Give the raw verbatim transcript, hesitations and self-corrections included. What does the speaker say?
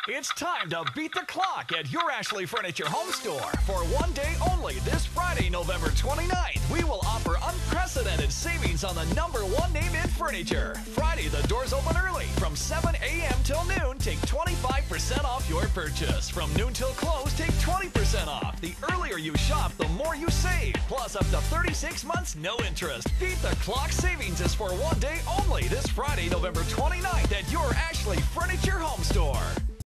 It's time to beat the clock at your Ashley Furniture Home Store. For one day only, this Friday, November twenty-ninth, we will offer unprecedented savings on the number one name in furniture. Friday, the doors open early. From seven a m till noon, take twenty-five percent off your purchase. From noon till close, take twenty percent off. The earlier you shop, the more you save. Plus up to thirty-six months, no interest. Beat the clock savings is for one day only this Friday, November twenty-ninth at your Ashley Furniture Home Store.